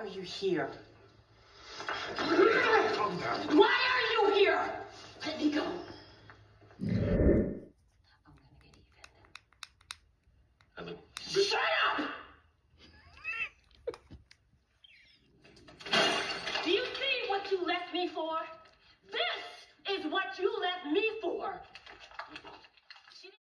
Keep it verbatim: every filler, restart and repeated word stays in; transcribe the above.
are you here? Calm down. Why are you here? Let me go. I'm gonna get even. Ellen. Shut up! Do you see what you left me for? This is what you left me for.